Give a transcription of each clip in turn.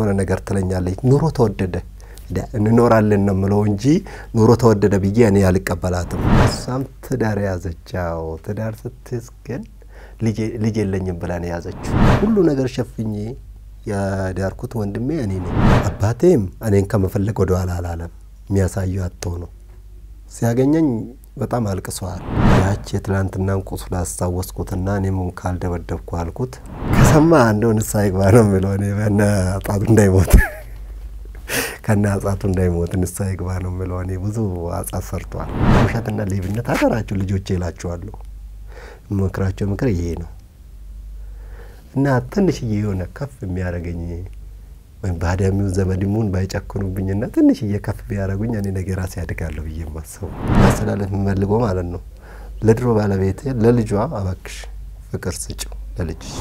የሆነ ነገር ትለኛለች ኑሮ ተወደደ እንኖራለን ነው ምለው እንጂ ኑሮ ተወደደ ብዬ እኔ ያልቀበላትም እሷም ትዳር ያዘቻው ትዳር ስትስከን ልጅ የለኝም ብላ ነው ያዘችው ሁሉ ነገር ሸፍኜ ያዳርኩት ወንድሜ እኔ ነኝ አባቴም እኔን ከመፈለግ ወደ ኋላ አላለም የሚያሳየው አጥቶ ነው ሲያገኘኝ በጣም አልቅሷል ያቺ ትላንትናን ቁስል አስተዋስኩትና እኔም ካልደበደብኩ አልኩት ከሰማ እንደው ንሳይግባ ነው ምለው እኔ በእና አጣቱ እንዳይሞት ከና አጣቱ እንዳይሞት ንሳይግባ ነው ምለው እኔ ብዙ አጻፍ ፈርቷል ውሸትና ሌብነት አደራችሁ ልጆቼ ይላችኋለሁ ምክራቸው ምክር ይሄ ነው እና ትንሽዬ የሆነ ከፍ የሚያረጋኝ ወይ ባዳሚው ዘመድሙን ባይጨክኑብኝና ትንሽዬ ከፍ ቢያረጉኝ እኔ ነገር ራሴ ያድጋለሁ በየማሰው ማስተላለፍ መልገው ማለት ነው ለድሮ ባለቤቴ ለልጇ አባክሽ ፍቅር ስጪው ለልጅሽ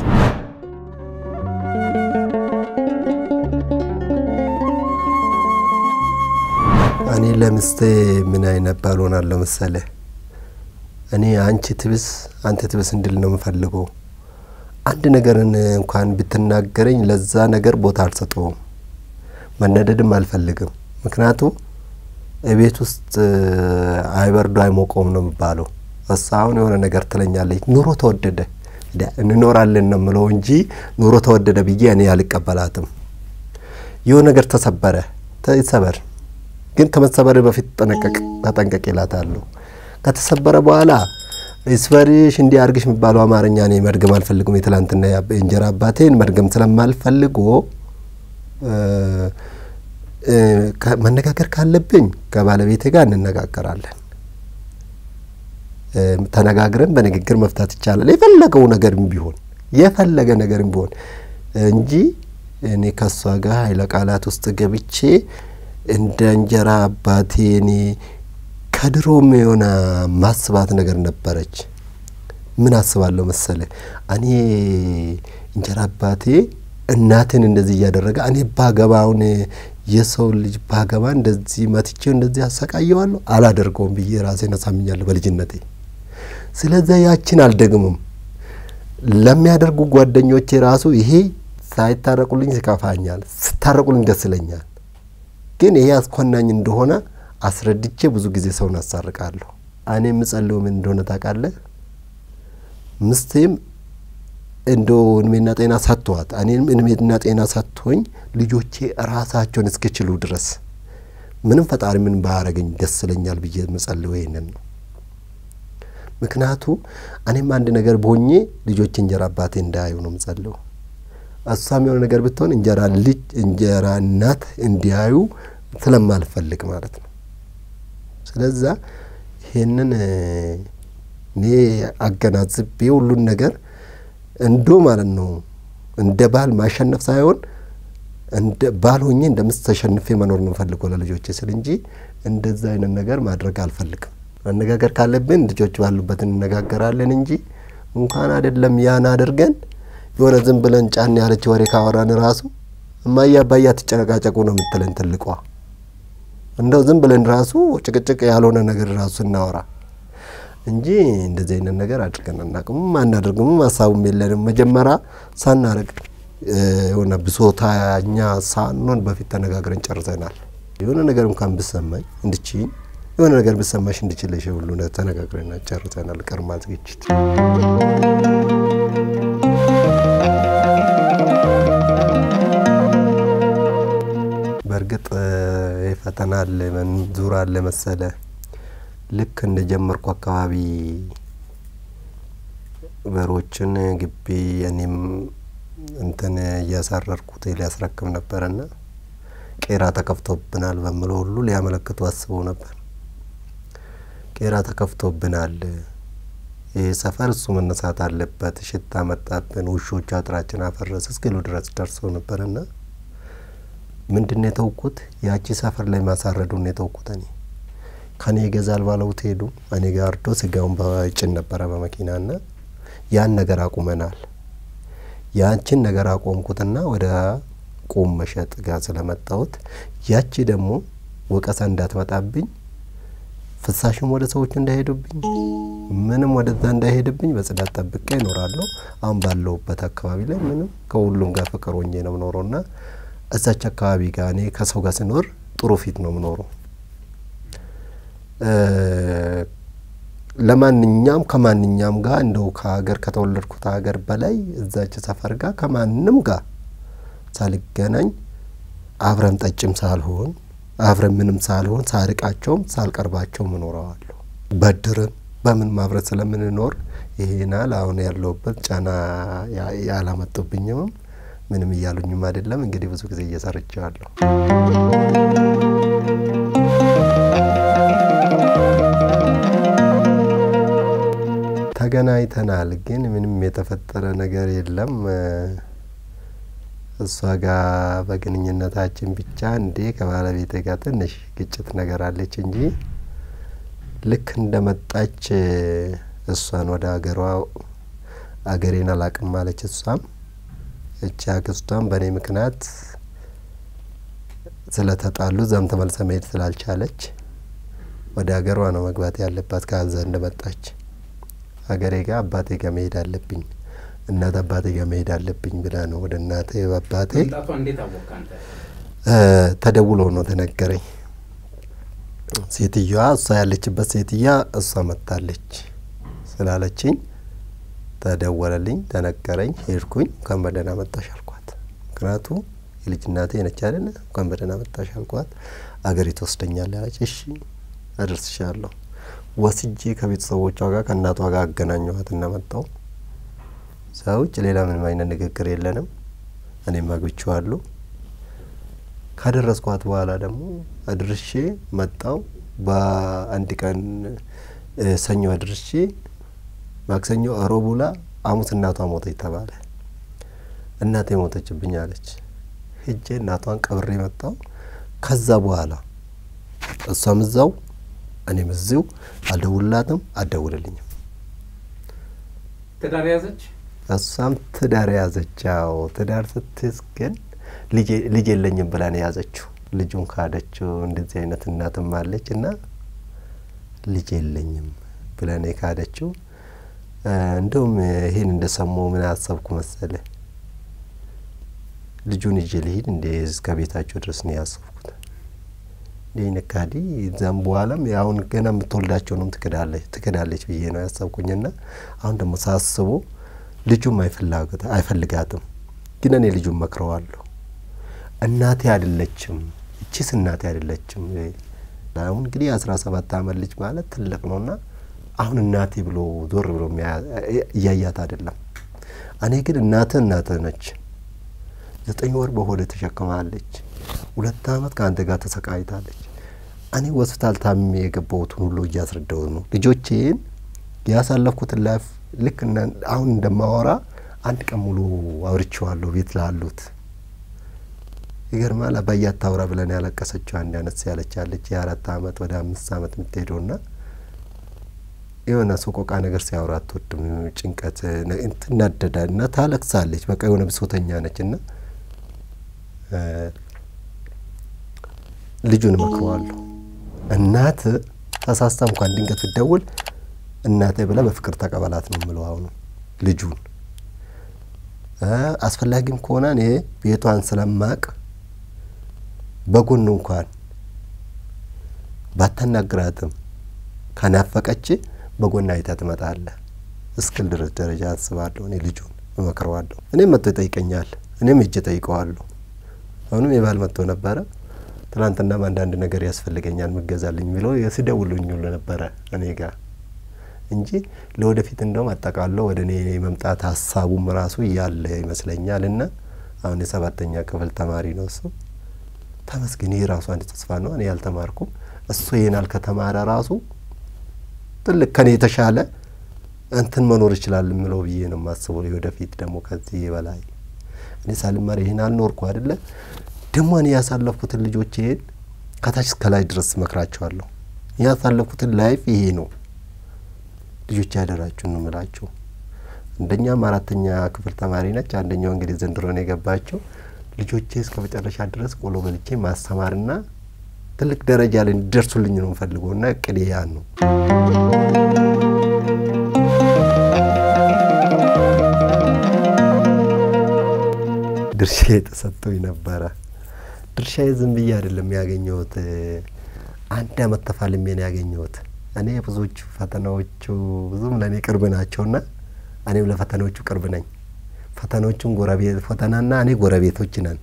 እኔ ለምስቴ ምን አይነት ባልሆናለሁ መሰለ እኔ አንቺ ትብስ አንተ ትብስ እንድል ነው የምፈልገው አንድ ነገርን እንኳን ብትናገረኝ ለዛ ነገር ቦታ አልሰጠውም መነደድም አልፈልግም ምክንያቱም እቤት ውስጥ አይበርዶ አይሞቆም ነው የሚባለው አሳውን የሆነ ነገር ትለኛለች ኑሮ ተወደደ እንኖራለን ነው ምለው እንጂ ኑሮ ተወደደ ብዬ እኔ ያልቀበላትም የሆነ ነገር ተሰበረ ተሰበር ግን ከመሰበረ በፊት ተጠንቀቅ ይላታለሁ ከተሰበረ በኋላ እስፈሪሽ እንዲ አርግሽ የሚባለው አማርኛ ነው መድገም አልፈልግም የትላንትና እንጀራ አባቴን መድገም ስለማልፈልጎ መነጋገር ካለብኝ ከባለቤቴ ጋር እንነጋገራለን ተነጋግረን በንግግር መፍታት ይቻላል የፈለገው ነገርም ቢሆን የፈለገ ነገርም ቢሆን እንጂ እኔ ከሷ ጋር ኃይለ ቃላት ውስጥ ገብቼ እንደ እንጀራ አባቴኔ ከድሮም የሆነ ማስባት ነገር ነበረች ምን አስባለሁ መሰለ እኔ እንጀራ አባቴ እናቴን እንደዚህ ያደረገ እኔ ባገባውን የሰው ልጅ ባገባ እንደዚህ መጥቼው እንደዚህ አሰቃየዋለሁ አላደርገውም ብዬ ራሴን አሳምኛለሁ በልጅነቴ ስለዚህ ያችን አልደግምም ለሚያደርጉ ጓደኞቼ ራሱ ይሄ ሳይታረቁልኝ ሲካፋኛል ስታረቁልኝ ደስለኛል ግን ይሄ አስኮናኝ እንደሆነ አስረድቼ ብዙ ጊዜ ሰውን አሳርቃለሁ እኔ ምጸልው ምን እንደሆነ ታውቃለህ ምስቴም እንደው እድሜና ጤና ሰጥቷት እኔም እድሜና ጤና ሰጥቶኝ ልጆቼ ራሳቸውን እስከችሉ ድረስ ምንም ፈጣሪ ምን ባያረገኝ ደስለኛል ብዬ ምጸልው ይሄንን ነው ምክንያቱ እኔም አንድ ነገር በሆኜ ልጆቼ እንጀራ አባቴ እንዳያዩ ነው ምጸልው አሳም የሆነ ነገር ብትሆን እንጀራ ልጅ እንጀራ እናት እንዲያዩ ስለማልፈልግ ማለት ነው ስለዚህ ይሄንን እኔ አገናዝቤ ሁሉ ነገር እንዶ ማለት ነው እንደ ባል ማሸነፍ ሳይሆን እንደ ባል ሆኜ እንደምስተሸንፌ መኖር ነው ፈልገው ለልጆቼ ስለንጂ እንደዛ አይነት ነገር ማድረግ አልፈልግም መነጋገር ካለብን ልጆች ባሉበት እንነጋገራለን እንጂ እንኳን አይደለም ያን አድርገን የሆነ ዝም ብለን ጫን ያለች ወሬ ካወራን ራሱ እማያ ባያ ተጨቃጨቁ ነው ምትለን ትልቋ እንደው ዝም ብለን ራሱ ጭቅጭቅ ያልሆነ ነገር ራሱ እናወራ እንጂ እንደዚህ አይነት ነገር አድርገን እናቀም ማናደርግም ማሳውም የለንም መጀመራ ሳናረግ የሆነ ብሶታኛ ሳንሆን በፊት ተነጋግረን ጨርሰናል የሆነ ነገር እንኳን ብሰማኝ እንድችኝ የሆነ ነገር ብሰማሽ እንድችልሽ ሁሉ ነው ተነጋግረን ጨርሰናል ቀርማ ዝግጅት በርግጥ የፈተና ለምን ዙራ ለመሰለ ልክ እንደጀመርኩ አካባቢ በሮችን ግቢ እኔም እንትን ያሳረርኩት ሊያስረክም ነበርና ቄራ ተከፍቶብናል በመለው ሁሉ ሊያመለክቱ አስበው ነበር ቄራ ተከፍቶብናል የሰፈር እሱ መነሳት አለበት ሽታ መጣብን ውሾች አጥራችን አፈረስ እስከሉ ድረስ ደርሶ ነበርና ምንድነው ተውኩት ያቺ ሰፈር ላይ ማሳረዱን የተውኩት እኔ ከኔ ገዛል ባለው ተሄዱ እኔ ጋር ዶ ስጋውን ባጭን ነበር በመኪናና ያን ነገር አቁመናል ያንቺን ነገር አቆምኩትና ወደ ቆም መሸጥ ጋር ስለመጣሁት ያቺ ደግሞ ወቀሳ እንዳትመጣብኝ ፍሳሽም ወደ ሰዎች እንዳይሄዱብኝ ምንም ወደዛ እንዳይሄድብኝ በጽዳት ተጠብቄ እኖራለሁ አሁን ባለውበት አካባቢ ላይ ምንም ከሁሉም ጋር ፍቅር ሆኜ ነው ኖሮና እዛች አካባቢ ጋር እኔ ከሰው ጋር ስኖር ጥሩ ፊት ነው የምኖረው ለማንኛም ከማንኛም ጋር እንደው ከሀገር ከተወለድኩት ሀገር በላይ እዛች ሰፈር ጋር ከማንንም ጋር ሳልገናኝ አብረን ጠጭም ሳልሆን አብረን ምንም ሳልሆን ሳርቃቸውም ሳልቀርባቸው ምኖራዋለሁ በድርን በምን ማብረት ስለምንኖር ይሄናል አሁን ያለውበት ጫና ያላመጡብኝም ምንም ይያሉኝም አይደለም እንግዲህ ብዙ ጊዜ እየሰርቻለሁ ተገናኝተናል ግን ምንም የተፈጠረ ነገር የለም እሷ ጋር በግንኙነታችን ብቻ እንዴ ከባለቤቴ ጋር ትንሽ ግጭት ነገር አለች እንጂ ልክ እንደመጣች እሷን ወደ አገሬን አላቅም ማለች እሷም እቺ አክስቷም በኔ ምክንያት ስለተጣሉ ዘም ተመልሰ መሄድ ስላልቻለች ወደ አገሯ ነው መግባት ያለባት ካዛ እንደመጣች አገሬ ጋር አባቴ ጋር መሄድ አለብኝ እናት አባቴ ጋር መሄድ አለብኝ ብላ ነው ወደ እናቴ አባቴ እንጣቷ እንዴት አወቃንተ ተደውሎ ነው ተነገረኝ ሴትየዋ እሷ ያለችበት ሴትያ እሷ መጣለች ስላለችኝ ተደወለልኝ ተነገረኝ ሄድኩኝ ከመደና መጣሽ አልኳት ምክንያቱ የልጅናቴ ነች አይደል ከመደና መጣሽ አልኳት አገሪቱ ወስደኛል ያለች እሺ አድርስሻለሁ ወስጄ ከቤተሰቦቿ ጋር ከእናቷ ጋር አገናኘኋት እና መጣው ሰውጭ ሌላ ምንም አይነት ንግግር የለንም እኔም አግብቼዋለሁ ካደረስኳት በኋላ ደግሞ አድርሼ መጣው በአንድ ቀን ሰኞ አድርሼ ማክሰኞ አሮቡላ ሐሙስ እናቷ ሞተች ተባለ እናቴ ሞተችብኝ አለች ሄጄ እናቷን ቀብሬ መጣው ከዛ በኋላ እሷም እዛው እኔም እዚው አልደውላትም አደውልልኝም ትዳር ያዘች እሷም ትዳር ያዘቻው ትዳር ስትስገን ልጅ የለኝም ብላ ነው ያዘችው ልጁን ካደችው እንደዚህ አይነት እናትም አለችና ልጅ የለኝም ብላ ነው ካደችው እንደውም ይሄን እንደሰማው ምን አሰብኩ መሰለ ልጁን ይጀልሂድ እንደ እስከ ቤታቸው ድረስ ነው ያሰብኩት ለነካዲ ዘም በኋላም ያውን ገና ምትወልዳቸው ነው ትከዳለች ብዬ ነው ያሰብኩኝና አሁን ደግሞ ሳስቦ ልጁም አይፈልጋትም ግን እኔ ልጁን መክረዋለሁ እናቴ አይደለችም እቺስ እናቴ አይደለችም አሁን እንግዲህ 17 አመት ልጅ ማለት ትልቅ ነውና አሁን እናቴ ብሎ ዞር ብሎ ያያት አይደለም እኔ ግን እናቴ ነች 9 ወር በሆደ ተሸከማለች 2 አመት ካንተ ጋር ተሰቃይታለች እኔ ሆስፒታል ታምሜ የገባሁት ሁሉ እያስረዳው ነው ልጆቼን ያሳለፍኩት ላይፍ ልክ አሁን እንደማወራ አንድ ቀን ሙሉ አውርቼዋለሁ ቤት ላሉት ይገርማል አባያት ታውራ ብለን ያለቀሰችው አንድ አነስ ያለች የ4 አመት ወደ 5 አመት ምትሄዶና የሆነ ሱቆቃ ነገር ሲያወራት ወጥም ጭንቀት እንትናደዳና ታለቅሳለች በቃ የሆነ ብሶተኛ ነችና ልጁን መክረዋለሁ እናት ተሳስታ እንኳን ድንገት ትደውል እናቴ ብላ በፍቅር ተቀበላት ነው ምለው አሁን ልጁን አስፈላጊም ከሆነ እኔ ቤቷን ስለማቅ በጎን እንኳን ባተናግራትም ከናፈቀች በጎን አይታ ትመጣለ እስክል ድረስ ደረጃ አስባለሁ እኔ ልጁን መከረዋለሁ እኔም መጥቶ ይጠይቀኛል እኔም እጄ ጠይቀዋለሁ አሁንም የባል መጥቶ ነበር ትላንትና አንዳንድ ነገር ያስፈልገኛል መገዛልኝ ብሎ የስደውሉኝ ሁሉ ነበር እኔ ጋር እንጂ ለወደፊት እንደው አጣቃለው ወደ እኔ መምጣት ሐሳቡም ራሱ ያለ ይመስለኛልና አሁን የ7ኛ ክፍል ተማሪ ነው እሱ ተመስገን ይራሱ አንድ ተስፋ ነው እኔ ያልተማርኩም እሱ የናል ከተማረ ራሱ ትልቅ ከኔ ተሻለ እንትን መኖር ይችላል ምለው ብዬ ነው ማስበው ለወደፊት ደግሞ ከዚህ በላይ እኔ ሳልማር ይሄናል ኖርኩ አይደለ ደሞ እኔ ያሳለፍኩት ልጆቼን ከታች እስከላይ ድረስ መክራቸዋለሁ ያሳለፍኩት ላይፍ ይሄ ነው ልጆች ያደራችሁ ነው መላችሁ እንደኛ 4ኛ ክፍል ተማሪ ነች አንደኛው እንግዲህ ዘንድሮ ነው የገባቸው ልጆቼ እስከ መጨረሻ ድረስ ቆሎ በልቼ ማስተማርና ትልቅ ደረጃ ላይ እንዲደርሱልኝ ነው ፈልጎና ቅዲያ ነው ድርሼ ተሰጥቶኝ ነበር ድርሻዬ ዝም ብዬ አይደለም ያገኘሁት አንድ አመት ተፋልሜ ነው ያገኘሁት እኔ ብዙዎች ፈተናዎቹ ብዙም ለኔ ቅርብ ናቸውና እኔም ለፈተናዎቹ ቅርብ ነኝ ፈተናዎቹን ጎረቤት ፈተናና እኔ ጎረቤቶች ነን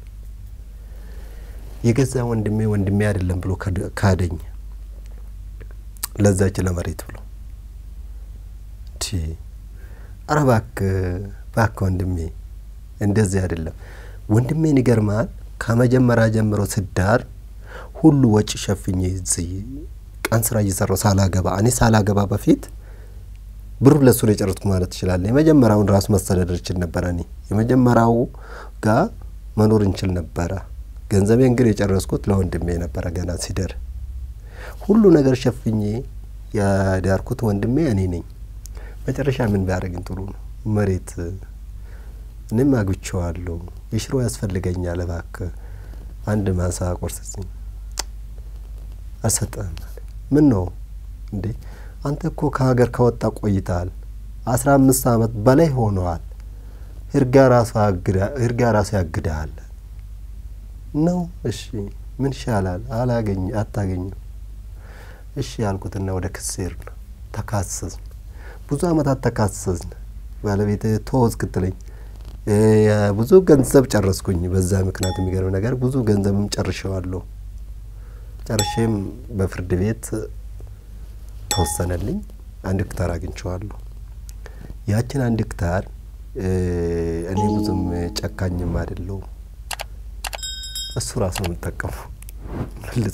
የገዛ ወንድሜ አይደለም ብሎ ካደኝ ለዛች ለመሬት ብሎ አረባክ ባክ ወንድሜ እንደዚህ አይደለም ወንድሜን ይገርማል ከመጀመሪያ ጀምሮ ስዳር ሁሉ ወጪ ሸፍኜ እዚህ ቀን ስራ እየሰራው ሳላገባ በፊት ብሩ ለሱ ነው የጨረስኩ ማለት ይችላል የመጀመሪያውን ራስ መስተዳደር ይችል ነበር እኔ የመጀመሪያው ጋር መኖር እንችል ነበር ገንዘቤን ግን የጨረስኩት ለወንድሜ ነበር ገና ሲደር ሁሉ ነገር ሸፍኜ ያዳርኩት ወንድሜ እኔ ነኝ መጨረሻ ምን ባያረግን ጥሩ ነው መሬት እኔም አግብቼዋለሁ ይሽሮ ያስፈልገኛል እባክህ አንድ ማሳ ቆርሰኝ አሰጠም ምን ነው እንዴ አንተ እኮ ከሀገር ከወጣ ቆይታል 15 አመት በላይ ሆኗል ህርጋ ራሱ ያግዳል ነው እሺ ምን ይሻላል አታገኝ እሺ ያልኩትና ወደ ክስር ተካሰስን ብዙ አመታት ተካሰስን ባለቤቴ ተወዝ ክትለኝ ብዙ ገንዘብ ጨረስኩኝ በዛ ምክንያት የሚገርም ነገር ብዙ ገንዘብም ጨርሼዋለሁ ጨርሼም በፍርድ ቤት ተወሰነልኝ አንድ ሄክታር አግኝቼዋለሁ ያችን አንድ ሄክታር እኔ ብዙም ጨካኝም አይደለው እሱ ራሱ ነው ተጠቀመው መልሶ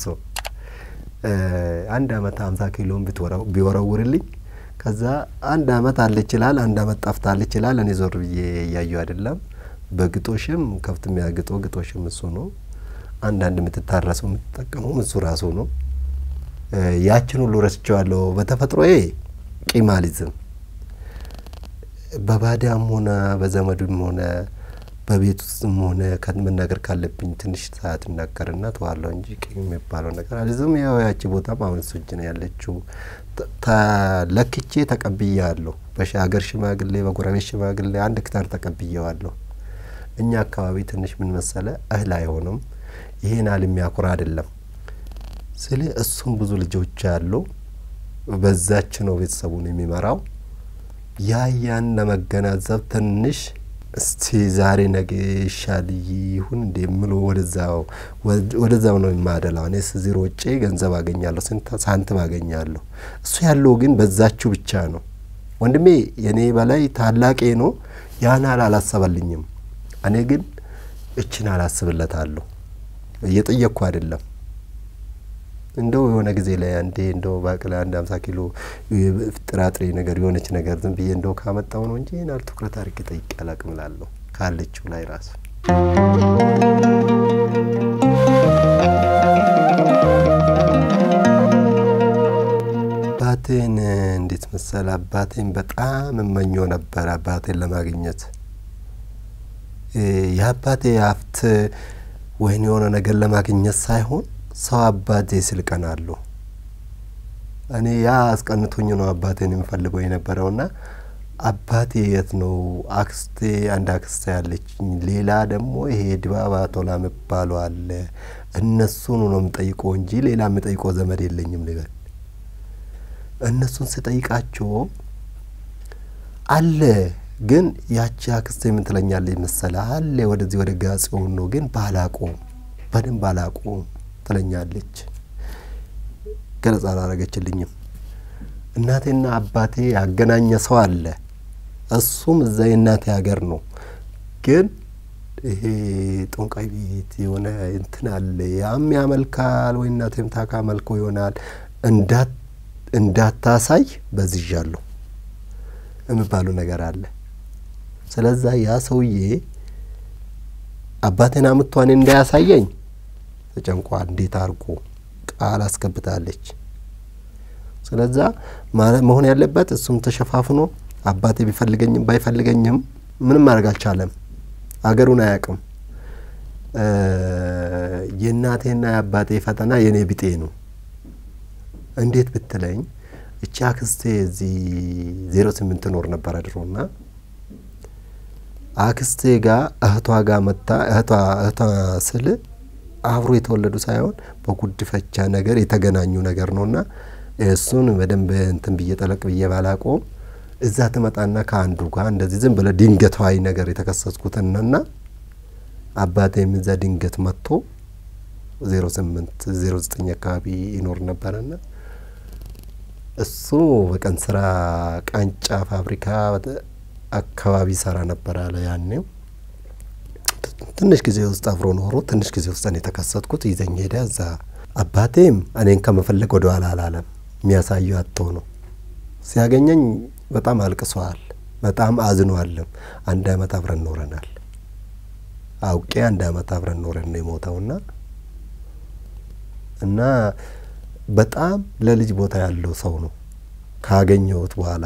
አንድ አመት 50 ኪሎ ቢወረውርልኝ ከዛ አንድ አመት አለ ይችላል አንድ አመት ጠፍታል ይችላል እኔ ዞር ብዬ ያያዩ አይደለም በግጦሽም ከፍት የሚያግጠው ግጦሽም እሱ ነው አንድ የምትታረሰው የምትጠቀመው እሱ ራሱ ነው ያችን ሁሉ ረስቼዋለሁ በተፈጥሮዬ ቂማሊዝም በባዳም ሆነ በዘመዱም ሆነ በቤት ውስጥም ሆነ ከመናገር ካለብኝ ትንሽ ሰዓት እናገርና ተዋለው እንጂ ቂም የሚባለው ነገር አልዝም ያቺ ቦታ ማውን እጅ ነው ያለችው ተለክቼ ተቀብያለሁ በሻገር ሽማግሌ በጎረቤት ሽማግሌ አንድ ሄክታር ተቀብያለሁ እኛ አካባቢ ትንሽ ምን መሰለ እህል አይሆንም ይሄን የሚያኮራ አይደለም ስለ እሱም ብዙ ልጆች አሉ በዛች ነው ቤተሰቡን የሚመራው ያን ለመገናዘብ ትንሽ እስቲ ዛሬ ነገ ይሻል ይሁን እንደምሎ ወደዛው ነው የማደላው እኔስ ዜሮ ወጪ ገንዘብ አገኛለሁ ሳንቲም አገኛለሁ እሱ ያለው ግን በዛችሁ ብቻ ነው ወንድሜ የኔ በላይ ታላቄ ነው ያን አላሰበልኝም እኔ ግን እቺን አላስብለታለሁ እየጠየቅኩ አይደለም እንደው የሆነ ጊዜ ላይ አንዴ እንደው ባቅላ 50 ኪሎ ጥራጥሬ ነገር የሆነች ነገር ዝም ብዬ እንደው ካመጣው ነው እንጂ እና ትኩረት አድርጌ ጠይቄላቅምላለሁ ካለችው ላይ ራስ ባቴን እንዴት መሰለ አባቴን በጣም እመኘው ነበር አባቴን ለማግኘት ያባቴ ሀብት ወይን የሆነ ነገር ለማግኘት ሳይሆን ሰው አባቴ ስልቀናለሁ እኔ ያ አስቀንቶኝ ነው አባቴን የሚፈልገው የነበረውና አባቴ የት ነው አክስቴ አንድ አክስቴ ያለችኝ ሌላ ደግሞ ይሄ ድባባ ቶላ መባለው አለ እነሱን ነው የምጠይቀው እንጂ ሌላ የምጠይቀው ዘመድ የለኝም ልበል እነሱን ስጠይቃቸው አለ ግን ያቺ አክስቴ ምን ትለኛለች መሰለህ አለ ወደዚህ ወደ ጋጽው ነው ግን በደም ባላቆ ትለኛለች ገለጻ አላረገችልኝም እናቴና አባቴ ያገናኘ ሰው አለ እሱም እዛ የእናቴ ሀገር ነው ግን ይሄ ጦንቃይ ቤት የሆነ እንትን አለ ያም ያመልካል ወይ እናቴም ታካመልከው ይሆናል እንዳታሳይ በዝጃለሁ የሚባለው ነገር አለ ስለዚህ ያ ሰውዬ አባቴና አምጥቷን እንዳያሳየኝ ተጨንቋ እንዴት አርቆ ቃል አስከብታለች ስለዚህ መሆን ያለበት እሱም ተሸፋፍኖ አባቴ ቢፈልገኝም ባይፈልገኝም ምንም ማድረግ አልቻለም አገሩን አያቅም የእናቴና የአባቴ ፈተና የኔ ቢጤ ነው እንዴት ብትለኝ እቺ አክስቴ እዚ 08 ኖር ነበር አድሮና አክስቴ ጋር እህቷ ጋር መጣ እህቷ ስለ አብሮ የተወለዱ ሳይሆን በጉድፈቻ ነገር የተገናኙ ነገር ነውና እሱን በደንብ እንትን በየጠለቅ በየባላቆም እዛ ተመጣና ካንዱ ጋር እንደዚህ ዝም ብለ ድንገታዊ ነገር የተከሰስኩትና አባቴም እዛ ድንገት መጥቶ 08 09 አካባቢ ይኖር ነበርና እሱ በቀን ስራ ቃንጫ ፋብሪካ አካባቢ ሰራ ነበር አለ ያኔው ትንሽ ጊዜ ውስጥ አብሮ ኖሮ ትንሽ ጊዜ ውስጥ እኔ ተከሰትኩት ይዘኝ ሄደ እዛ አባቴም እኔን ከመፈለግ ወደ ኋላ አላለም የሚያሳየው አጥቶ ነው ሲያገኘኝ በጣም አልቅሷል በጣም አዝኗል አንድ አመት አብረን ኖረናል አውቄ አንድ አመት አብረን ኖረን ነው የሞተውና እና በጣም ለልጅ ቦታ ያለው ሰው ነው ካገኘውት በኋላ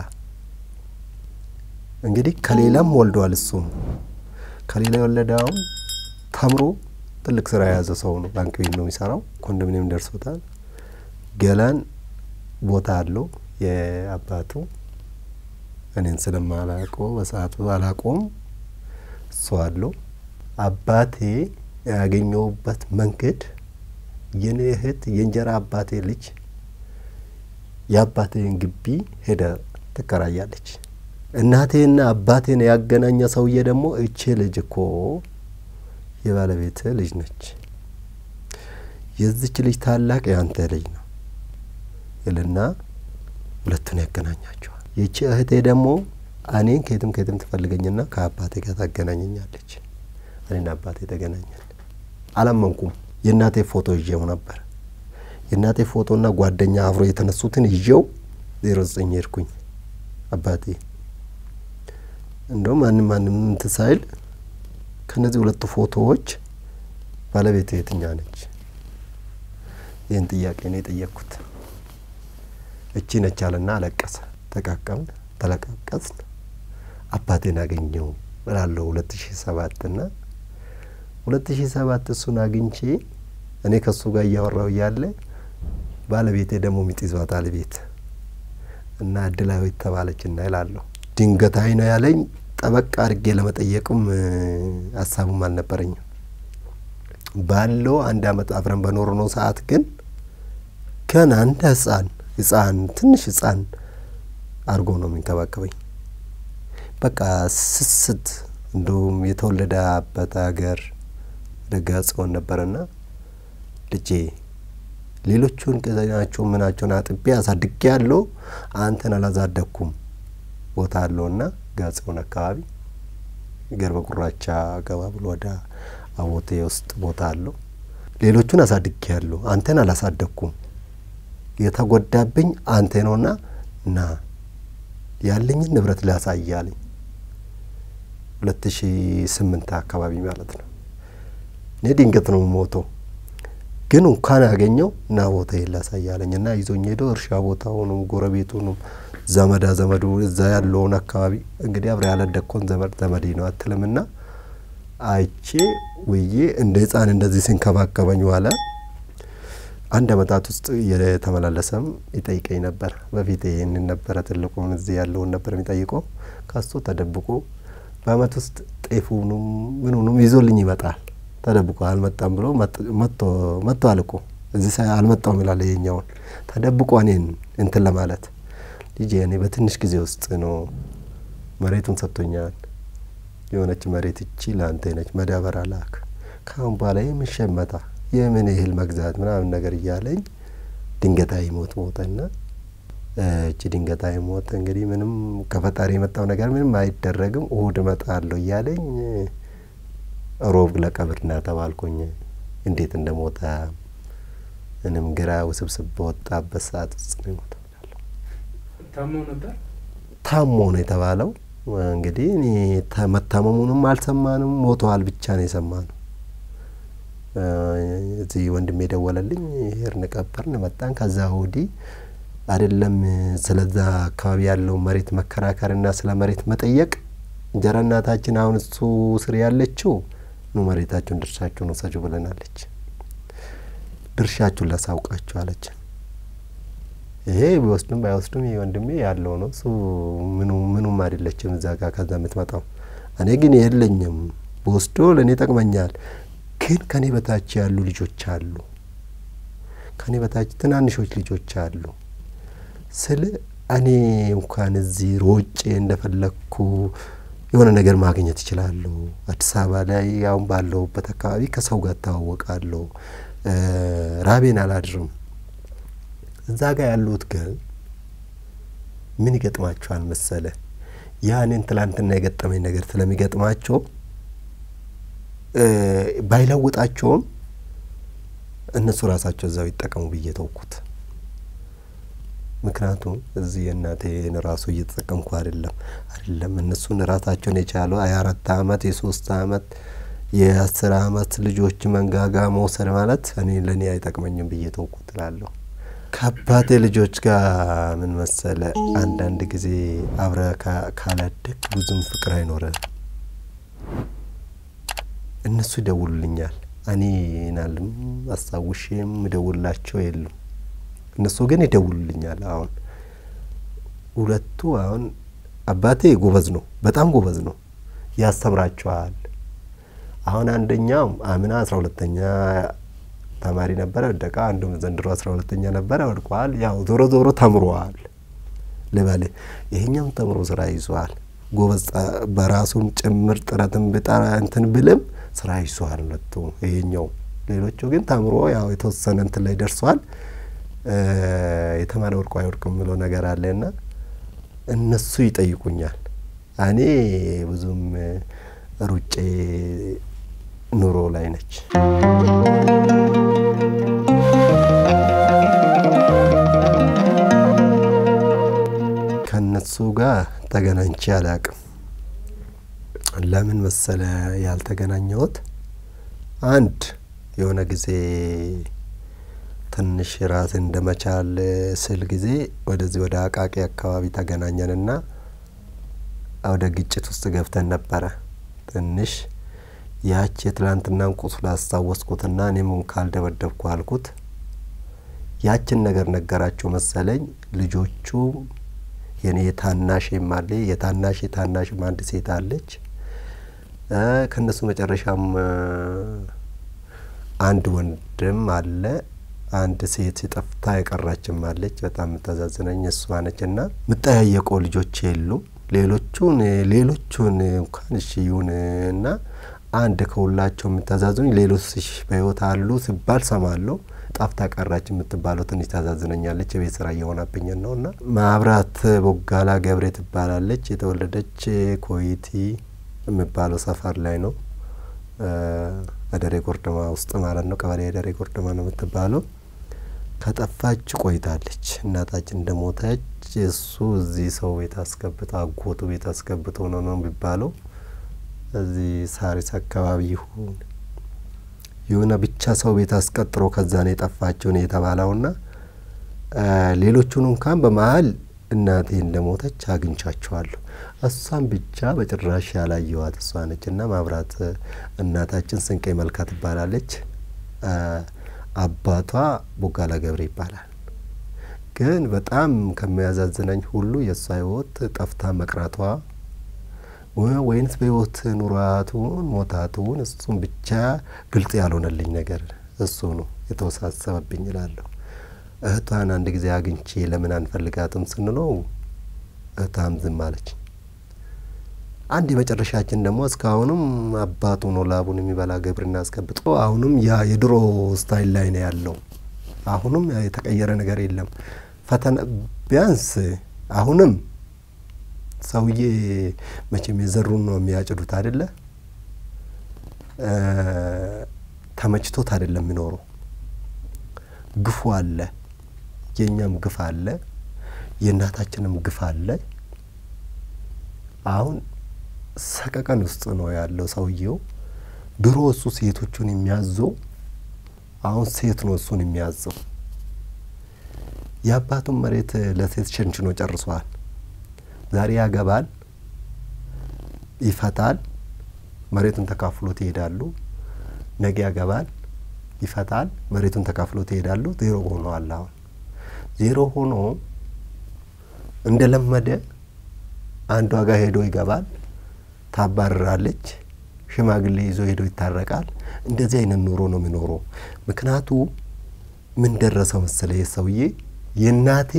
እንግዲህ ከሌላም ወልዷል እሱም ከሌላ ወለዳው ተምሮ ትልቅ ስራ ያዘ ሰው ነው ባንክ ቤት ነው የሚሰራው ኮንዶሚኒየም ደርሶታል ገላን ቦታ አለው የአባቱ እኔን ስለማላውቀው በሰዓቱ አላውቀውም ሷለው አባቴ ያገኘውበት መንገድ የኔ እህት የእንጀራ አባቴ ልጅ ያባቴን ግቢ ሄደ ተከራያለች እናቴና አባቴን ያገናኘ ሰውዬ ደግሞ እቺ ልጅ እኮ የባለቤት ልጅ ነች የዚች ልጅ ታላቅ ያንተ ልጅ ነው ይልና ሁለቱን ያገናኛቸው የቺ እህቴ ደግሞ እኔን ከየትም ተፈልገኝና ከአባቴ ጋር ታገናኘኛለች እኔና አባቴ ተገናኘን አላመንኩም የናቴ ፎቶ ይዤው ነበር የናቴ ፎቶና ጓደኛ አብሮ የተነሱትን ይዤው 09 ሄድኩኝ አባቴ እንደውም ማንንም ተሳይል ከነዚህ ሁለት ፎቶዎች ባለቤቴ የትኛ ነች ይሄን ጥያቄ ነው የጠየቅኩት እቺ ነች አለና አለቀሰ ተቃቀም ተለቃቀስ አባቴን አገኘው እላለሁ 2007 እና 2007 እሱን አግኝቼ እኔ ከሱ ጋር ያወራው ያለ ባለቤቴ ደግሞ ሚጥይዟታል ቤት እና አድላዊት ተባለችና ይላልው ድንገታይ ነው ያለኝ ጠበቅ አድርጌ ለመጠየቅም ሐሳቡም አልነበረኝ ባለው አንድ አመት አብረን በኖርነው ሰዓት ግን ከና አንድ ህፃን ትንሽ ህፃን አርጎ ነው የሚንከባከበኝ በቃ ስስት እንደውም የተወለደበት ሀገር ደጋጽው ነበርና ልጄ ሌሎቹን ከዛኛቸው ምናቸውን አጥቤ አሳድጌ ያለው አንተን አላዛደኩም ቦታ አለውና ጋጽውን አካባቢ ገርበ ጉራቻ ገባ ብሎ ወዳ አቦቴ ውስጥ ቦታ አለው ሌሎቹን አሳድጌ ያለው አንተን አላሳደኩም የተጎዳብኝ አንተ ነውና ና ያለኝ ንብረት ላሳያለኝ 2008 አካባቢ ማለት ነው ነዲንገት ነው ሞቶ ግን እንኳን ያገኘው ና ቦታ ይላሳያለኝና ይዞኝ ሄዶ እርሻ ቦታውንም ጎረቤቱንም ዘመዱ እዛ ያለውን አካባቢ እንግዲህ አብረ ያለደኮን ዘመድ ነው አትለምና አይቼ ወዬ እንደ ህፃን እንደዚህ ሲንከባከበኝ ዋላ አንድ አመታት ውስጥ የተመላለሰም ይጠይቀኝ ነበር በፊት ይሄንን ነበር ትልቁን እዚህ ያለውን ነበር የሚጠይቀው ካስቶ ተደብቆ በአመት ውስጥ ጤፉንም ምኑንም ይዞልኝ ይመጣል ተደብቆ አልመጣም ብሎ መጥቶ አልቆ እዚህ አልመጣም ይላል የኛው ተደብቆ እኔን እንትን ለማለት ልጄ እኔ በትንሽ ጊዜ ውስጥ ነው መሬቱን ሰጥቶኛል የሆነች መሬት እቺ ላንተ ነች መዳበራ ላክ ካሁን በኋላ የምሸመታ የምን እህል መግዛት ምናምን ነገር ይያለኝ ድንገታዊ ሞተና እቺ ድንገታዊ ሞት እንግዲህ ምንም ከፈጣሪ የመጣው ነገር ምንም አይደረግም እሁድ መጣለው ይያለኝ ሮብ ለቀብርና ተባልኩኝ እንዴት እንደሞተ እንም ግራ ውስብስብ ወጣበት ሰዓት ነው ታሞ ነው የተባለው እንግዲህ እኔ ተመታመሙንም አልሰማንም ሞቷል ብቻ ነው የሰማነው እዚህ ወንድሜ ደወለልኝ ሄርን ቀበርን መጣን ከዛ ወዲ አይደለም ስለዛ አካባቢ ያለው መሬት መከራከርና ስለ መሬት መጠየቅ እንጀራናታችን አሁን እሱ ስር ያለችው ነው መሬታችሁን ድርሻችሁን ወሰጁ ብለናለች ድርሻችሁን ለሳውቃችሁ አለች ይሄ ቢወስዱም ባይወስዱም ወንድሜ ያለው ነው ሱ ምኑም አይደለችም እዛ ጋር ከዛ የምትመጣው እኔ ግን የለኝም ወስዶ ለኔ ተቀመኛል ግን ከኔ በታች ያሉ ልጆች አሉ ከኔ በታች ትናንሾች ልጆች አሉ ስለ እኔ እንኳን እዚህ ሮጬ እንደፈለኩ የሆነ ነገር ማግኘት ይችላልው አዲስ አበባ ላይ ያው ባለውበት አካባቢ ከሰው ጋር ታወቃለሁ ራቤን አላድርም እዛ ጋር ያሉት ግን ምን ይገጥማቸዋል መሰለ ያንን ትላንትና የገጠመኝ ነገር ስለሚገጥማቸው ባይለውጣቸውም እነሱ ራሳቸው እዛው ይጠቀሙ ብዬ ተውኩት ምክንያቱም እዚህ እናቴን ራሱ እየተጠቀምኩ አይደለም እነሱን ራሳቸውን የቻሉ 24 አመት የ3 አመት የ10 አመት ልጆች መንጋጋ መውሰድ ማለት እኔ ለኔ አይጠቅመኝም ብዬ ተውኩት እላለሁ ከአባቴ ልጆች ጋር ምን መሰለ አንዳንድ ጊዜ አብረ ካላደክ ብዙም ፍቅር አይኖርም እነሱ ይደውሉልኛል እኔ ናልም አስተውሼም ደውላቸው የለም እነሱ ግን ይደውሉልኛል አሁን ሁለቱ አሁን አባቴ ጎበዝ ነው በጣም ጎበዝ ነው ያስተምራቸዋል አሁን አንደኛው አምና 12ኛ ተማሪ ነበር ወደቃ አንዱም ዘንድሮ 12ኛ ነበር ወድቋል ያው ዞሮ ተምሯል ለባለ ይሄኛው ተምሮ ስራ ይዟል ጎበዝ በራሱም ጭምር ጥረትን በጣራ እንትን ብለም ስራ ይዟል ለቱ ይሄኛው ሌሎቹ ግን ተምሮ ያው የተወሰነ እንትን ላይ ደርሷል የተማረ ወርቁ አይወርቅም ብሎ ነገር አለና እነሱ ይጠይቁኛል እኔ ብዙም ሩጬ ኑሮ ላይ ነች ከነሱ ጋር ተገናኝቼ አላቅም ለምን መሰለ ያልተገናኘሁት አንድ የሆነ ጊዜ ትንሽ ራስ እንደመቻል ስል ጊዜ ወደዚህ ወደ አቃቂ አካባቢ ተገናኘንና ወደ ግጭት ውስጥ ገብተን ነበር ትንሽ ያቺ ትላንትናን ቁስል አስተዋወስኩትና እኔም ካልደበደብኩ አልኩት ያችን ነገር ነገራቸው መሰለኝ ልጆቹ የኔ ታናሽ የማለ የታናሽ ማንድ ሴት አለች ከነሱ መጨረሻም አንድ ወንድም አለ አንድ ሴት ሲጠፍታ የቀራችም አለች በጣም ተዛዝነኝ እሷ ነችና መጣያየቆ ልጆች የሉ ሌሎቹን እንኳን እሺ ይሁንና አንድ ከሁላቸው መተዛዝኑኝ ሌሎች በህይወት አሉ ሲባል ሰማለው ጣፍታ ቀራች የምትባለው ትንሽ ተዛዝነኛለች የቤት ስራ እየሆነብኝ ነውና ማብራት ቦጋላ ገብሬ ትባላለች የተወለደች ኮይቲ የሚባለው ሰፈር ላይ ነው አደሬ ቆርደማ ውስጥ ማለት ነው ቀበሌ አደሬ ቆርደማ ነው የምትባለው ከጠፋች ቆይታለች እናታችን እንደሞተች እሱ እዚህ ሰው ቤት አስገብቶ አጎቱ ቤት አስገብቶ ነው ቢባለው እዚህ ሳሪስ አካባቢ ይሁን ብቻ ሰው ቤት አስቀጥሮ ከዛ ነው የጠፋቸው ነው የተባለውና ሌሎቹን እንኳን በመሃል እናቴ እንደሞተች አግኝቻቸዋለሁ እሷን ብቻ በጭራሽ ያላየዋት እሷ ነችና ማብራት እናታችን ስንቄ መልካ ትባላለች አባቷ ቦጋላ ገብሬ ይባላል ግን በጣም ከመያዛዝነኝ ሁሉ የሷ ህይወት ጠፍታ መቅራቷ ወይንስ በህይወት ኑራቱን ሞታቱን እሱን ብቻ ግልጽ ያልሆነልኝ ነገር እሱ ነው የተወሳሰበብኝ ይላልው እህቷን አንድ ጊዜ አግኝቼ ለምን አንፈልጋትም ስንለው እህቷም ዝም አለች አንድ የመጨረሻችን ደግሞ እስካሁንም አባቱ ነው ላቡን የሚበላ ገብርና አስከብጦ አሁንም ያ የድሮ ስታይል ላይ ነው ያለው አሁንም የተቀየረ ነገር የለም ፈተና ቢያንስ አሁንም ሰውዬ መቼም የዘሩን ነው የሚያጭዱት አይደለ ተመችቶት አይደለም የሚኖረው ግፉ አለ የኛም ግፍ አለ የናታችንም ግፍ አለ አሁን ሰቀቀን ውስጥ ነው ያለው ሰውዬው ድሮ እሱ ሴቶቹን የሚያዘው አሁን ሴት ነው እሱን የሚያዘው ያባቱን መሬት ለሴት ሸንችኖ ጨርሷል ዛሬ ያገባል ይፈታል መሬቱን ተካፍሎት ይሄዳሉ ነገ ያገባል ይፈታል መሬቱን ተካፍሎት ይሄዳሉ ዜሮ ሆኖ አላው ዜሮ ሆኖ እንደለመደ አንዷ ጋር ሄዶ ይገባል ታባራለች ሽማግሌ ይዞ ሄዶ ይታረቃል እንደዚህ አይነት ኑሮ ነው የሚኖረው ምክንያቱ ምን ደረሰው መሰለ የሰውዬ የናቴ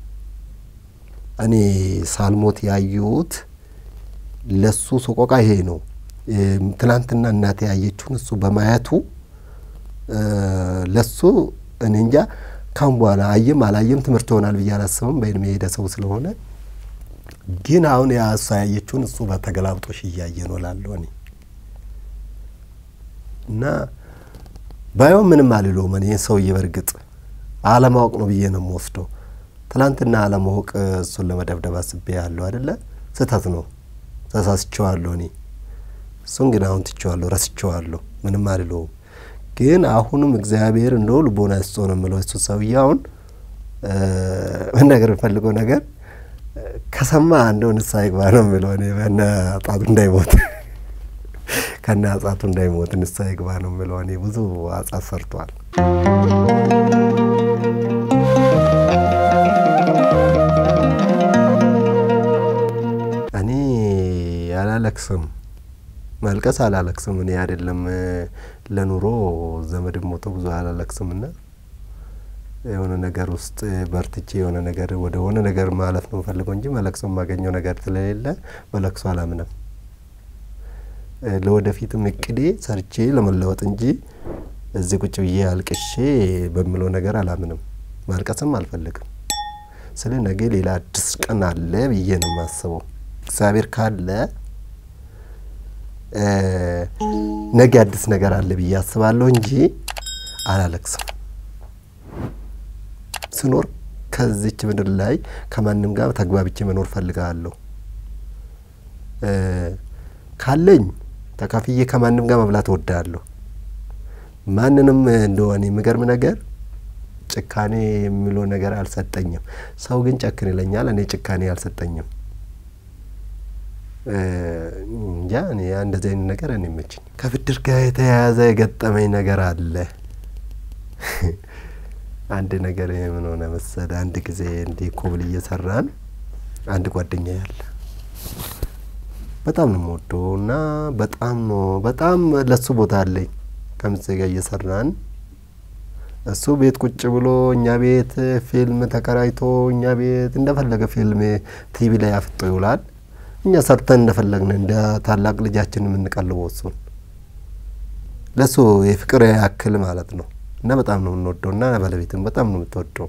እኔ ሳልሞት ያዩት ለሱ ሶቆቃ ይሄ ነው ትላንትና እናቴ ያየችውን እሱ በማያቱ ለሱ እኔ እንጃ ካም በኋላ አየም አላየም ትምርት ሆናል በያላስብም በእድሜ ሄደ ሰው ስለሆነ ግን አሁን ያሳ ያየችውን እሱ በተገላብጦሽ ይያየ ነው ላለው እኔ እና ባይው ምንም አልለው ማን የሰውዬ በርግጥ አለማወቅ ነው ብዬ ነው የምወስደው ትላንትና አለማወቅ እሱን ለመደብደብ አስቤ ያለው አይደለ ስህተት ነው ተሳስቼዋለሁ እኔ እሱን ግን አሁን ትቼዋለሁ ረስቼዋለሁ ምንም አልለው ግን አሁንም እግዚአብሔር እንደው ልቦና ያስጾ ነው ምለው እሱ ሰውያውን ነገር ፈልገው ነገር ከሰማ እንደው ንስሐ ይግባ ነው ምለው እኔ በእና ጣቱ እንዳይሞት ከና ጣቱ እንዳይሞት ንስሐ ይግባ ነው ምለው እኔ ብዙ አጻፍ ሰርቷል እኔ አላለክስም መልቀስ አላለክስም እኔ አይደለም ለኑሮ ዘመድ ሞቶ ብዙ አላለክስምና የሆነ ነገር ውስጥ በርትቼ የሆነ ነገር ወደ ሆነ ነገር ማለፍ ነው ፈልገው እንጂ መለክሰም ማገኘው ነገር ስለሌለ መለክሱ አላምንም ለወደፊትም እቅዴ ሰርቼ ለመለወጥ እንጂ እዚህ ቁጭ ብዬ አልቅሼ በመለው ነገር አላምንም ማልቀስም አልፈልግም ስለ ነገ ሌላ አዲስ ቀን አለ ብዬ ነው ማስበው እግዚአብሔር ካለ ነገ አዲስ ነገር አለ ብዬ አስባለሁ እንጂ አላለክስም ስኖር ከዚች ምድር ላይ ከማንንም ጋር ተግባብቼ መኖር ፈልጋለሁ ካለኝ ተካፍዬ ከማንንም ጋር መብላት ወዳለሁ ማንንም እንደሆነ የሚገርም ነገር ጭካኔ የሚለው ነገር አልሰጠኝም ሰው ግን ጨክን ይለኛል እኔ ጭካኔ አልሰጠኝም ያኔ እንደዚህ አይነት ነገር እኔ መችኝ ከብድር ጋር የተያያዘ የገጠመኝ ነገር አለ አንድ ነገር ምን ሆነ መሰለ አንድ ጊዜ እንዲ ኮብል እየሰራን አንድ ጓደኛ ያለ በጣም ነው ሞዶና በጣም ለሱ ቦታ አለኝ ከምዘጋ እየሰራን እሱ ቤት ቁጭ ብሎ እኛ ቤት ፊልም ተከራይቶ እኛ ቤት እንደፈለገ ፊልም ቲቪ ላይ አፍጦ ይውላል እኛ ሰርተን እንደፈለግን እንደ ታላቅ ልጃችን ምን ቀልበው እሱ ለሱ የፍቅር ያክል ማለት ነው እና በጣም ነው እንወደውና ባለቤቱም በጣም ነው የምትወደው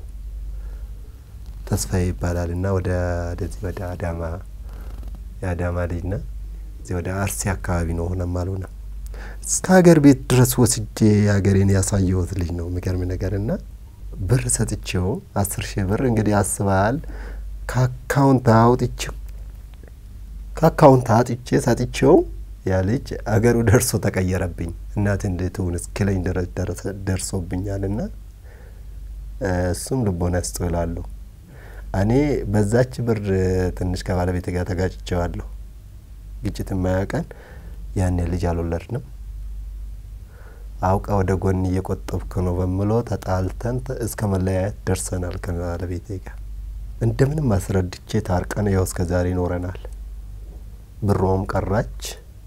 ተስፋዬ ይባላልና ወደ አዳማ ልጅና እዚህ ወደ አርሲ አካባቢ ነው ሆነ ማሉና እስከ ሀገር ቤት ድረስ ወስጄ ሀገሬን ያሳየሁት ልጅ ነው የሚገርም ነገርና ብር ሰጥቼው 10,000 ብር እንግዲህ አስባል ከአካውንት አጥቼ ሰጥቼው ያ ልጅ አገሩ ደርሶ ተቀየረብኝ እናት እንድትሆን እስከለኝ ደርሶብኛልና እሱም ልቦና ያስተውላሉ እኔ በዛች ብር ትንሽ ከባለቤቴ ጋር ተጋጭቼዋለሁ ግጭት የማያቀን ያኔ ልጅ አልወለድንም አውቃ ወደ ጎን እየቆጠብኩ ነው በመለው ተጣልተን እስከ መለያየት ደርሰናል ከባለቤቴ ጋር እንደምንም ማስረድቼ ታርቀን ያው እስከ ዛሬ ኖረናል ብሮም ቀራች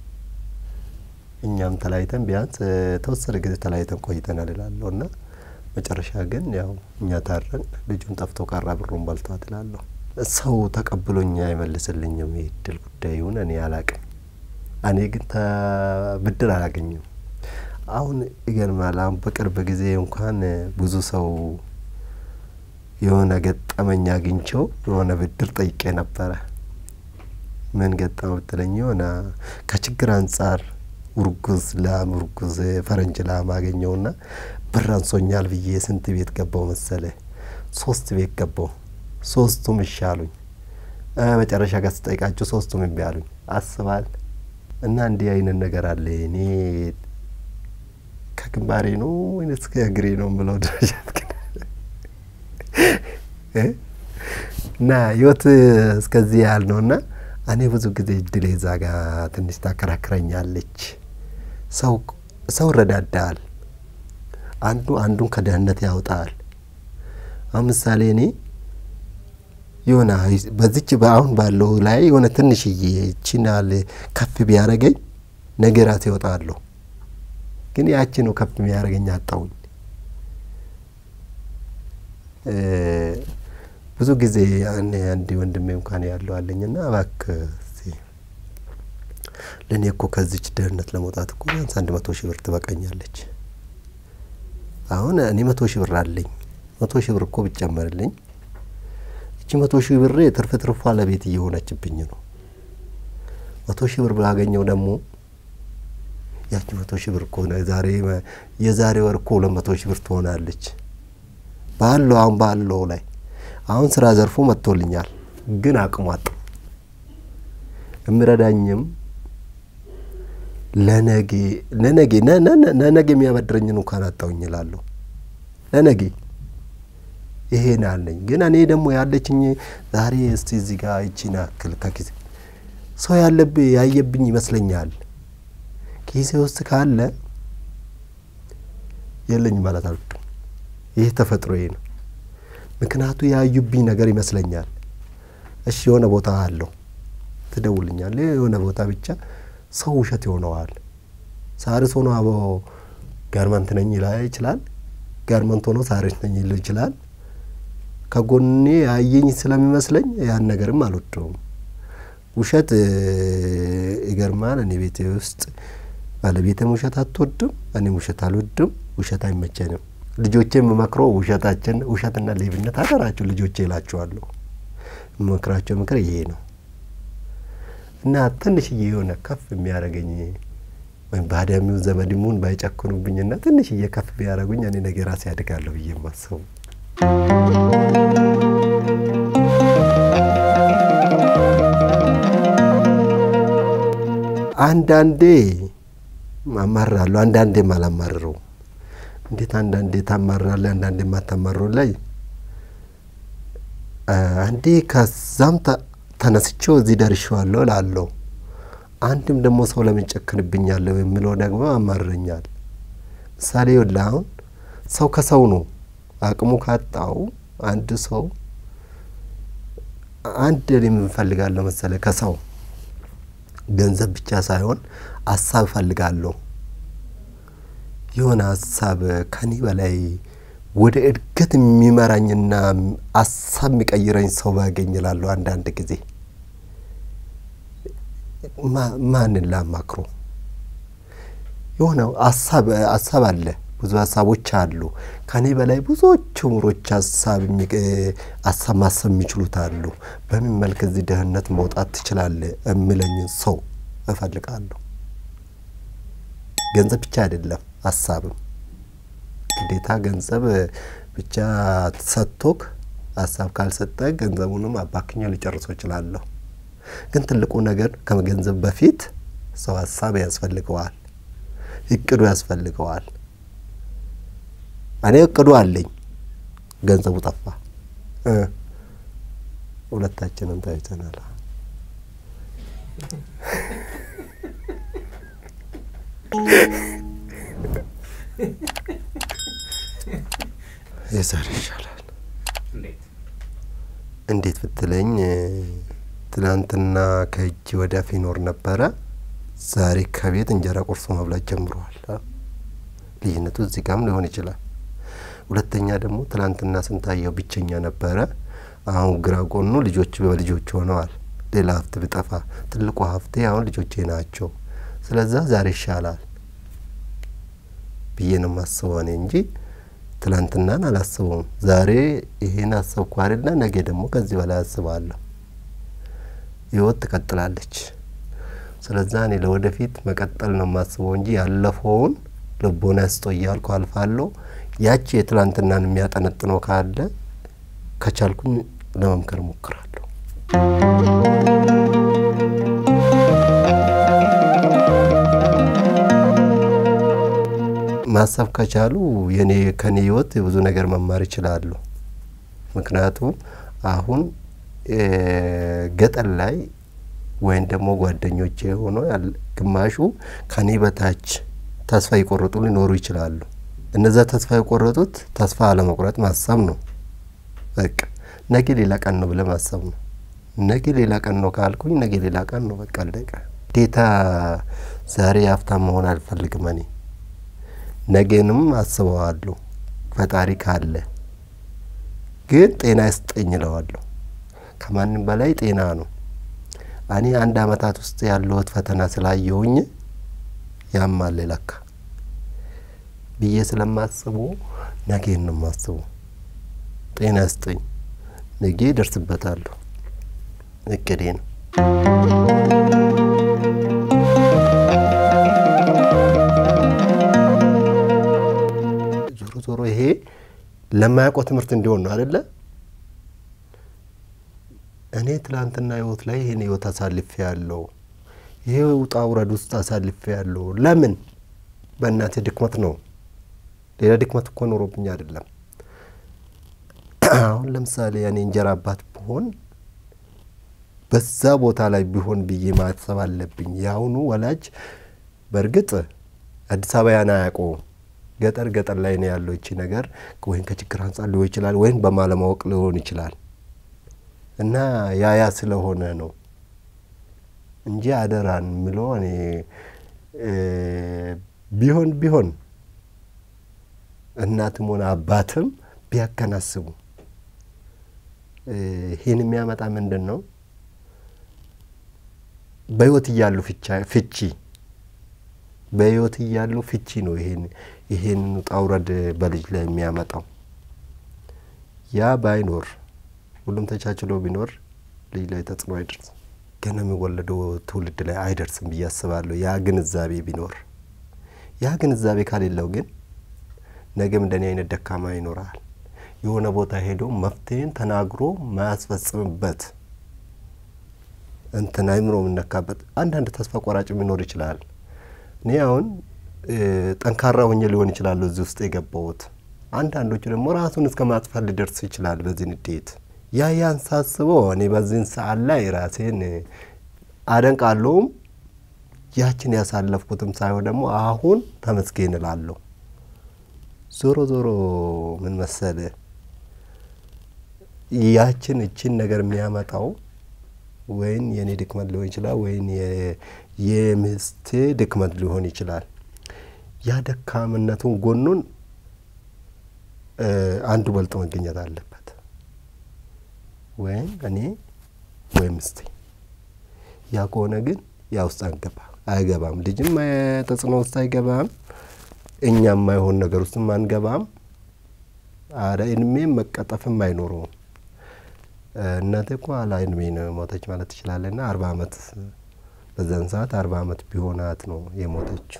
እኛም ተላይተን ቢያንስ ተወሰነ ጊዜ ተላይተን ቆይተናል ይላልውና መጨረሻ ግን ያው እኛ ታረን ልጁን ጠፍቶ ቀራ ብሩን ባልቷት ይላልው ሰው ተቀብሎኛ አይመልስልኝም ይድል ጉዳዩን እኔ አላቀም እኔ ግን ብድር አላገኝም አሁን ይገርማል አሁን በቅርብ ጊዜ እንኳን ብዙ ሰው የሆነ ገጠመኛ አግኝቸው የሆነ ብድር ጠይቄ ነበር ምን ገጠመው ተለኝውና ከችግር አንፃር ውርጉዝ ፈረንጅ ማገኘውና ብራንሶኛል ብዬ ስንት ቤት ገባው መሰለ 3 ቤት ገባው 3ቱም ይሻሉኝ መጨረሻ ጋር ተጠይቃችሁ 3ቱም ይባሉኝ አስባል እና እንዴ አይነት ነገር አለ እኔ ከግንባሬ ነው ወይስ ከእግሬ ነው ብለው ደረጃት እና ይወት እስከዚህ ያልነውና እኔ ብዙ ጊዜ ድሌ ዛጋ ትንሽ ታከራክረኛለች ሰው ረዳዳል አንዱን ከደህነት ያወጣል አምሳሌ እኔ የሆነ በዚች ባሁን ባለው ላይ የሆነ ትንሽዬ ቺናል ከፍ ቢያረገኝ ነገራት ይወጣለሁ ግን ያቺ ነው ከፍ የሚያረጋኝ አጣውኝ ብዙ ጊዜ አንድ ወንድሜ እንኳን ያለው አለኝና እባክህ ለኔ እኮ ከዚች ደህንነት ለመውጣት እኮ ቢያንስ 100 ሺህ ብር ትበቃኛለች አሁን እኔ 100 ሺህ ብር አለኝ 100 ሺህ ብር እኮ ብጨመርልኝ እቺ 100 ሺህ ብር ትርፍትርፏ ለቤት እየሆነችብኝ ነው 100 ሺህ ብር ባገኘው ደግሞ ያቺ 100 ሺህ ብር እኮ ዛሬ የዛሬ ወር እኮ 200 ሺህ ብር ትሆናለች ባለው ላይ አሁን ስራ ዘርፎ መጥቶልኛል ግን አቅሟጥ እምረዳኝም ለነገ የሚያበድረኝ ነው ካናጣውኝ ይላልው ለነገ ይሄን አለኝ ግን እኔ ደግሞ ያለችኝ ዛሬ እስቲ እዚህ ጋር እቺና ከኪስ ሰው ያየብኝ ይመስለኛል ኪሴ ውስጥ ካለ የለኝ ማለት አልኩት ይሄ ተፈጥሮዬ ነው ምክንያቱ ያዩብኝ ነገር ይመስለኛል እሺ የሆነ ቦታ አለው ትደውልኛል የሆነ ቦታ ብቻ ሰው ውሸት ይሆነዋል ሳርስ ሆኖ አቦ ጋርመንት ነኝ ይችላል ጋርመንት ሆኖ ሳርስ ነኝ ይችላል ከጎኔ ያየኝ ስለሚመስለኝ ያን ነገርም አልወደውም ውሸት ይገርማል እኔ ቤቴ ውስጥ ባለቤቴም ውሸት አትወድም እኔም ውሸት አልወድም ውሸት አይመቸኝም ልጆቼም መክሮ ውሸትና ሌብነት አደራቸው ልጆቼ ይላቸዋለሁ መክራቸው ምክር ይሄ ነው እና ትንሽዬ የሆነ ከፍ የሚያረጋኝ ወይ ባዳሚው ዘመድሙን ባይጨክኑብኝና ትንሽዬ ከፍ ቢያረጉኝ እኔ ነገር ራሴ ያድጋለሁ በየማሰው አንዳንዴ ማማራለሁ አንዳንዴ ማላማረው እንዴት አንዳንዴ ታማራለህ አንዳንዴ ማታማረው ላይ አንዴ ከዛም ተነስቼው እዚህ ደርሻለሁ ላለው አንድም ደግሞ ሰው ለምን ጨክንብኛል የሚለው ደግሞ አማረኛል ምሳሌ ይወላው ሰው ከሰው ነው አቅሙ ካጣው አንድ ሰው አንድ ለምንፈልጋለሁ መሰለ ከሰው ገንዘብ ብቻ ሳይሆን አሳብ ፈልጋለሁ የሆነ አሳብ ከኔ በላይ ወደ እድገት የሚመራኝና አሳብ የሚቀይረኝ ሰው ባገኝላለሁ አንዳንድ ጊዜ ማንን ላማክሮ የሆነ አሳብ አለ ብዙ አሳቦች አሉ ከኔ በላይ ብዙዎች ምሮች አሳብ ማሰብ የሚችሉት አሉ በምን መልክ እዚህ ደህንነት መውጣት ትችላለህ እምለኝ ሰው እፈልጋለሁ ገንዘብ ብቻ አይደለም አሳብም ግዴታ ገንዘብ ብቻ ተሰጥቶክ አሳብ ካልሰጠ ገንዘቡንም አባክኛው ሊጨርሶ ይችላል ግን ትልቁ ነገር ከገንዘብ በፊት ሰው አሳብ ያስፈልገዋል እቅዱ ያስፈልገዋል እኔ እቅዱ አለኝ ገንዘቡ ጠፋ ሁለታችንም ታይተናል የዛሬ ይሻላል እንዴት ብትለኝ ትላንትና ከእጅ ወደ ፊኖር ነበረ ዛሬ ከቤት እንጀራ ቁርስ መብላት ጀምሯል ልጅነቱ እዚህ ጋርም ሊሆን ይችላል ሁለተኛ ደግሞ ትላንትና ስንታየው ብቸኛ ነበረ አሁን ግራ ጎኑ ልጆች በልጆች ሆነዋል ሌላ ሀብት ቢጠፋ ትልቁ ሀብቴ አሁን ልጆቼ ናቸው ስለዚህ ዛሬ ይሻላል ብዬን ማስበው እንጂ ትላንትናን አላስበውም ዛሬ ይሄን አሰብኩ አይደልና ነገ ደግሞ ከዚህ በላይ አስባለሁ ህይወት ትቀጥላለች ስለዚህ እኔ ለወደፊት መቀጠል ነው ማስበው እንጂ ያለፈውን ልቦና ያስጠያልኩ አልፋለሁ ያቺ የትላንትናን የሚያጠነጥነው ካለ ከቻልኩኝ ለመምከር ሞክራለሁ ማሰብ ከቻሉ የኔ ከኔ ህይወት ብዙ ነገር መማር ይችላሉ ምክንያቱም አሁን ገጠር ላይ ወይን ደግሞ ጓደኞቼ ሆኖ ግማሹ ከኔ በታች ተስፋ ይቆርጡ ሊኖሩ ይችላሉ እነዛ ተስፋ ይቆርጡት ተስፋ አለመቁረጥ ማሰብ ነው በቃ ነገ ሌላ ቀን ነው ብለ ማሰብ ነው ነገ ሌላ ቀን ነው ካልኩኝ ነገ ሌላ ቀን ነው በቃ አለቀ ዴታ ዛሬ ሀብታም መሆን አልፈልግም እኔ ነገንም አስበዋለሁ ፈጣሪ ካለ ግን ጤና ይስጠኝ እለዋለሁ ከማንም በላይ ጤና ነው እኔ አንድ አመታት ውስጥ ያለውት ፈተና ስላየሁኝ ያማል ለካ ብዬ ስለማስበው ነገን ነው ማስበው ጤና ይስጠኝ ነገ ደርስበታለሁ እቅዴ ነው ዞሮ ይሄ ለማያውቀው ትምህርት እንዲሆን ነው አይደለ እኔ ትላንትና ህይወት ላይ ይሄን ህይወት አሳልፌ ያለው ይሄ ውጣ ውረድ ውስጥ አሳልፌ ያለው ለምን በእናቴ ድክመት ነው ሌላ ድክመት እኮ ኖሮብኝ አይደለም አሁን ለምሳሌ ያኔ እንጀራ አባት ቢሆን በዛ ቦታ ላይ ቢሆን ብዬ ማሰብ አለብኝ ያውኑ ወላጅ በርግጥ አዲስ አበባ ያና ያቆ ገጠር ላይ ነው ያለው እቺ ነገር ወይን ከችግር አንፃር ሊሆን ይችላል ወይን በማለማወቅ ሊሆን ይችላል እና ያ ስለሆነ ነው እንጂ አደራን ምሎ እኔ ቢሆን እናትም ሆነ አባትም ቢያከናስቡ ይሄን የሚያመጣ ምንድነው በህይወት ይያሉ ፍቺ በህይወት ይያሉ ፍቺ ነው ይሄን ጣውረድ በልጅ ላይ የሚያመጣው ያ ባይኖር ሁሉም ተቻችሎ ቢኖር ልጅ ላይ ተጽኖ አይደርስ ገና የሚወለደው ትውልድ ላይ አይደርስም በያስባለሁ ያ ግንዛቤ ቢኖር ያ ግንዛቤ ካሌለው ግን ነገም እንደኔ አይነት ደካማ ይኖራል የሆነ ቦታ ሄዶ መፍትሄን ተናግሮ ማያስፈጽምበት እንትን አይምሮ ምንነካበት አንድ ተስፋ ቆራጭ ሊኖር ይችላል እኔ አሁን ጠንካራ ሆኜ ሊሆን ይችላል እዚህ ውስጥ የገባውት አንዳንዶቹ ደግሞ ራሱን እስከ ማጥፋት ሊደርስ ይችላል በዚህ ንዴት ያን ሳስበው እኔ በዚህን ሰዓት ላይ ራሴን አደንቃለሁ ያችን ያሳለፍኩትም ሳይሆን ደግሞ አሁን ተመስገን እላለሁ ዞሮ ምን መሰለ ያችን እቺን ነገር የሚያመጣው ወይን የኔ ድክመት ሊሆን ይችላል ወይን የምስቴ ድክመት ሊሆን ይችላል ያ ደካምነቱን ጎኑን አንዱ በልጦ መገኘት አለበት ወይን እኔ ወይም ምስቴ ያ ከሆነ ግን ያ ውስጥ አይገባም ልጅም ተጽኖ ውስጥ አይገባም እኛም ማይሆን ነገር ውስጥ ማንገባም አረ እንሜም መቀጠፍም አይኖርም እናቴ እኮ አላይን ነው ሞተች ማለት ይችላልና 40 አመት በዛን ሰዓት 40 አመት ቢሆናት ነው የሞተችው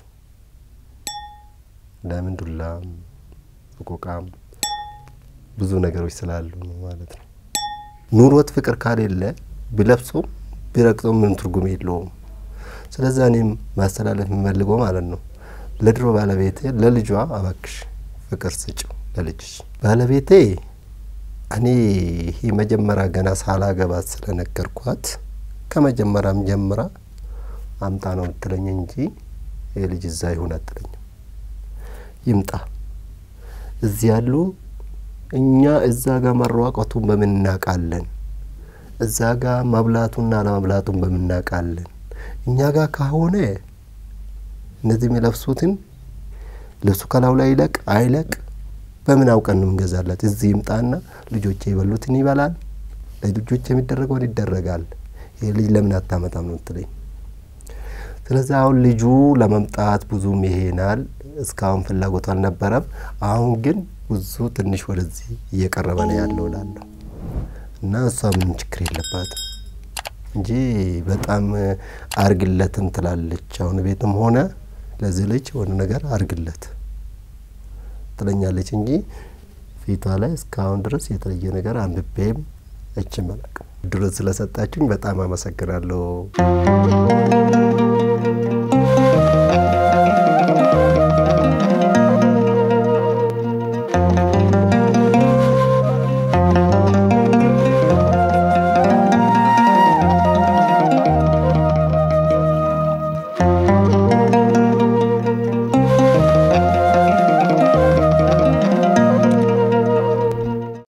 ለምን ዱላም ቁቆቃም ብዙ ነገሮች ስላሉ ነው ማለት ነው ኑሮት ፍቅር ካሌለ ቢለብሶ ቢረቅሶ ምን ትርጉም የለውም ስለዚህ እኔም ማስተላለፍ የምፈልገው ማለት ነው ለድሮ ባለቤቴ ለልጇ አባክሽ ፍቅር ስጪው ለልጅሽ ባለቤቴ እኔ ይሄ መጀመሪያ ገና ሳላገባት ስለነገርኳት ከመጀመሪያም ጀምራ አምጣ ነው ትለኝ እንጂ የልጅ እዛ ይሁን አትለኝ ይምጣ እዚህ ያሉ እኛ እዛ ጋር መሯቀቱን በመናቃለን እዛ ጋር መብላቱና ለመብላቱን በመናቃለን እኛ ጋር ካሆነ እነዚህ የሚለብሱትን ልብሱ ከላው ላይ አይለቅ በምን አውቀን ነው እንገዛላት እዚህ ይምጣና ልጆቼ ይበሉትን ይበላል ለልጆቼ የሚደረገው ይደረጋል ይሄ ልጅ ለምን አታመጣም ነው ትለኝ ስለዚህ አሁን ልጁ ለመምጣት ብዙም ይሄናል እስካሁን ፍላጎት አልነበረም አሁን ግን ብዙ ትንሽ ወደዚህ እየቀረበ ነው ያለው ላለው እና እሷ ምን ችግር የለባትም እንጂ በጣም አርግለትን ትላለች አሁን ቤትም ሆነ ለዚህ ልጅ ወደ ነገር አርግለት ትለኛለች እንጂ ፊቷ ላይ እስካሁን ድረስ የተለየ ነገር አንብቤም እችመለከ ድረስ ስለሰጣችሁኝ በጣም አመሰግናለሁ